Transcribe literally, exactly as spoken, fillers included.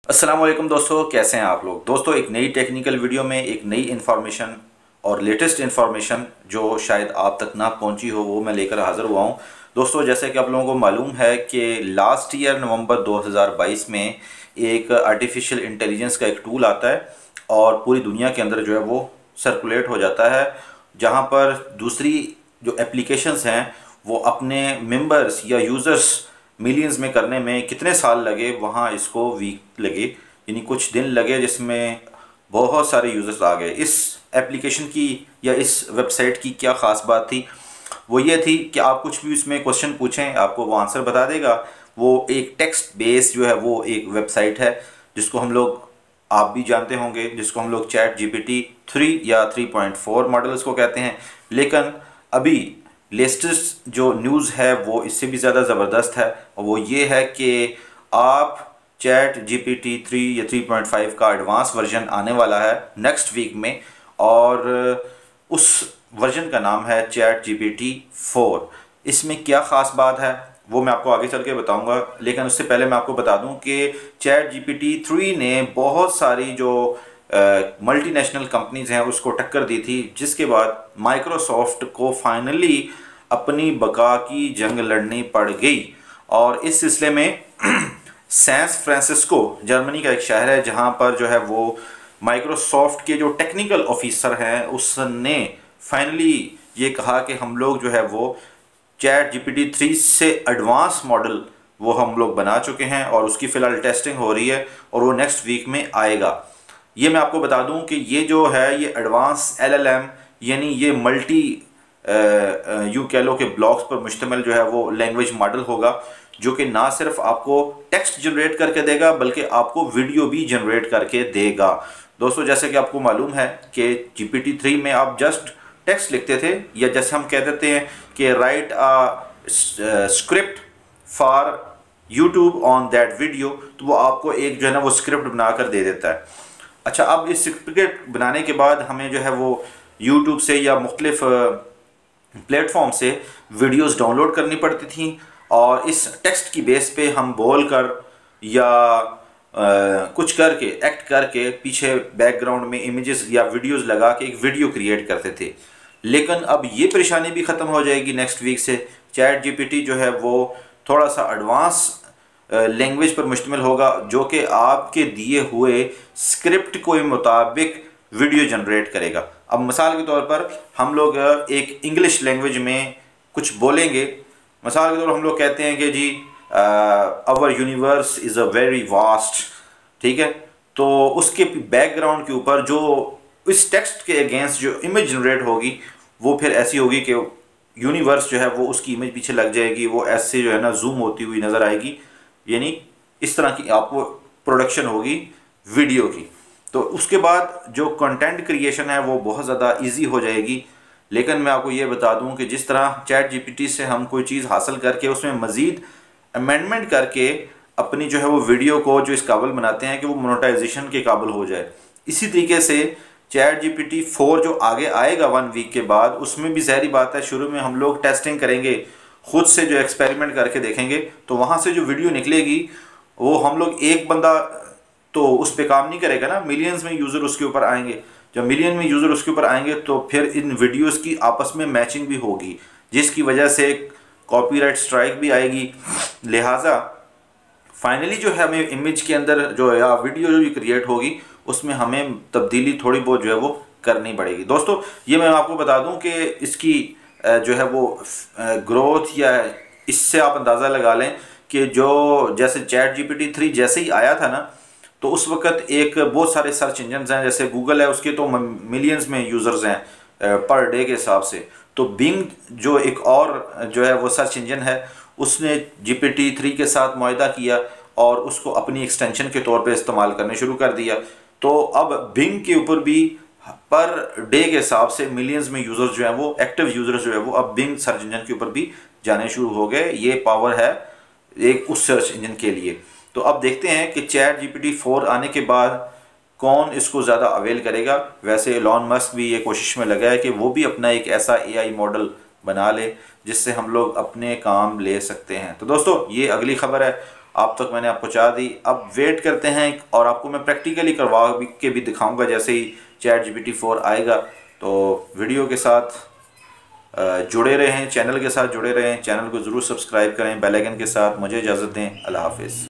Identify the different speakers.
Speaker 1: अस्सलाम वालेकुम दोस्तों, कैसे हैं आप लोग। दोस्तों एक नई टेक्निकल वीडियो में एक नई इन्फॉर्मेशन और लेटेस्ट इन्फॉर्मेशन जो शायद आप तक ना पहुंची हो वो मैं लेकर हाज़िर हुआ हूं। दोस्तों जैसे कि आप लोगों को मालूम है कि लास्ट ईयर नवंबर दो हज़ार बाईस में एक आर्टिफिशियल इंटेलिजेंस का एक टूल आता है और पूरी दुनिया के अंदर जो है वो सर्कुलेट हो जाता है, जहां पर दूसरी जो एप्लीकेशंस हैं वो अपने मेंबर्स या यूज़र्स मिलियंस में करने में कितने साल लगे, वहाँ इसको वीक लगे, यानी कुछ दिन लगे, जिसमें बहुत सारे यूज़र्स आ गए। इस एप्लीकेशन की या इस वेबसाइट की क्या ख़ास बात थी, वो ये थी कि आप कुछ भी उसमें क्वेश्चन पूछें आपको वो आंसर बता देगा। वो एक टेक्स्ट बेस जो है वो एक वेबसाइट है जिसको हम लोग, आप भी जानते होंगे, जिसको हम लोग चैट जीपीटी थ्री या थ्री पॉइंट फोर मॉडल उसको कहते हैं। लेकिन अभी लेटेस्ट जो न्यूज़ है वो इससे भी ज़्यादा ज़बरदस्त है, और वो ये है कि आप चैट जीपीटी थ्री या थ्री पॉइंट फाइव का एडवांस वर्जन आने वाला है नेक्स्ट वीक में, और उस वर्जन का नाम है चैट जीपीटी फोर। इसमें क्या ख़ास बात है वो मैं आपको आगे चल के बताऊँगा, लेकिन उससे पहले मैं आपको बता दूं कि चैट जीपीटी थ्री ने बहुत सारी जो मल्टीनेशनल कंपनीज हैं उसको टक्कर दी थी, जिसके बाद माइक्रोसॉफ्ट को फाइनली अपनी बका की जंग लड़नी पड़ गई। और इस सिलसिले में सैन फ्रांसिस्को जर्मनी का एक शहर है जहां पर जो है वो माइक्रोसॉफ्ट के जो टेक्निकल ऑफिसर हैं उसने फाइनली ये कहा कि हम लोग जो है वो चैट जीपीटी थ्री से एडवांस मॉडल वो हम लोग बना चुके हैं और उसकी फ़िलहाल टेस्टिंग हो रही है और वो नेक्स्ट वीक में आएगा। ये मैं आपको बता दूं कि ये जो है ये एडवांस एलएलएम, यानी ये मल्टी यूँ कह लो कि ब्लॉक्स पर मुश्तमिल जो है वो लैंग्वेज मॉडल होगा, जो कि ना सिर्फ आपको टेक्स्ट जनरेट करके देगा बल्कि आपको वीडियो भी जनरेट करके देगा। दोस्तों जैसे कि आपको मालूम है कि जीपीटी थ्री में आप जस्ट टेक्स्ट लिखते थे, या जैसे हम कह देते हैं कि write a script for YouTube on that video, तो वो आपको एक जो है ना वो स्क्रिप्ट बनाकर दे देता है। अच्छा, अब इस स्क्रिप्ट बनाने के बाद हमें जो है वो यूट्यूब से या मुख्तलिफ प्लेटफॉर्म से वीडियोस डाउनलोड करनी पड़ती थी, और इस टेक्स्ट की बेस पे हम बोल कर या आ, कुछ करके एक्ट करके पीछे बैकग्राउंड में इमेजेस या वीडियोस लगा के एक वीडियो क्रिएट करते थे। लेकिन अब ये परेशानी भी ख़त्म हो जाएगी नेक्स्ट वीक से। चैट जीपीटी जो है वो थोड़ा सा एडवांस लैंग्वेज पर मुश्तमिल होगा, जो कि आपके दिए हुए स्क्रिप्ट के मुताबिक वीडियो जनरेट करेगा। अब मिसाल के तौर पर हम लोग एक इंग्लिश लैंग्वेज में कुछ बोलेंगे, मिसाल के तौर पर हम लोग कहते हैं कि जी our universe is a very vast, ठीक है, तो उसके बैकग्राउंड के ऊपर जो इस टेक्स्ट के अगेंस्ट जो इमेज जनरेट होगी वो फिर ऐसी होगी कि यूनिवर्स जो है वो उसकी इमेज पीछे लग जाएगी, वो ऐसे जो है ना जूम होती हुई नज़र आएगी, यानी इस तरह की आपको प्रोडक्शन होगी वीडियो की। तो उसके बाद जो कंटेंट क्रिएशन है वो बहुत ज़्यादा इजी हो जाएगी। लेकिन मैं आपको ये बता दूं कि जिस तरह चैट जीपीटी से हम कोई चीज़ हासिल करके उसमें मज़ीद अमेंडमेंट करके अपनी जो है वो वीडियो को जो इस काबिल बनाते हैं कि वो मोनेटाइजेशन के काबिल हो जाए, इसी तरीके से चैट जीपीटी फोर जो आगे आएगा वन वीक के बाद, उसमें भी ज़ाहिर बात है शुरू में हम लोग टेस्टिंग करेंगे, खुद से जो एक्सपेरिमेंट करके देखेंगे, तो वहाँ से जो वीडियो निकलेगी वो हम लोग, एक बंदा तो उस पर काम नहीं करेगा ना, मिलियंस में यूज़र उसके ऊपर आएंगे। जब मिलियन में यूज़र उसके ऊपर आएंगे तो फिर इन वीडियोस की आपस में मैचिंग भी होगी, जिसकी वजह से कॉपीराइट स्ट्राइक भी आएगी। लिहाजा फाइनली जो है हमें इमेज के अंदर जो या वीडियो जो भी क्रिएट होगी उसमें हमें तब्दीली थोड़ी बहुत जो है वो करनी पड़ेगी। दोस्तों ये मैं आपको बता दूं कि इसकी जो है वो ग्रोथ, या इससे आप अंदाज़ा लगा लें कि जो जैसे चैट जीपीटी थ्री जैसे ही आया था ना, तो उस वक्त एक बहुत सारे सर्च इंजन हैं, जैसे गूगल है उसके तो मिलियंस में यूज़र्स हैं पर डे के हिसाब से। तो बिंग जो एक और जो है वो सर्च इंजन है, उसने जीपीटी थ्री के साथ मुआहदा किया और उसको अपनी एक्सटेंशन के तौर पे इस्तेमाल करने शुरू कर दिया। तो अब बिंग के ऊपर भी पर डे के हिसाब से मिलियंस में यूज़र्स जो हैं वो, एक्टिव यूज़र्स जो है वो अब बिंग सर्च इंजन के ऊपर भी जाने शुरू हो गए। ये पावर है एक उस सर्च इंजन के लिए। तो अब देखते हैं कि चैट जीपीटी फोर आने के बाद कौन इसको ज़्यादा अवेल करेगा। वैसे एलॉन मस्क भी ये कोशिश में लगा है कि वो भी अपना एक ऐसा एआई मॉडल बना ले जिससे हम लोग अपने काम ले सकते हैं। तो दोस्तों ये अगली खबर है, आप तक मैंने आप पहुँचा दी। अब वेट करते हैं और आपको मैं प्रैक्टिकली करवा के भी दिखाऊंगा जैसे ही chat G P T four आएगा। तो वीडियो के साथ जुड़े रहें, चैनल के साथ जुड़े रहें, चैनल को ज़रूर सब्सक्राइब करें बेल आइकन के साथ। मुझे इजाज़त दें, अल्लाह हाफिज़।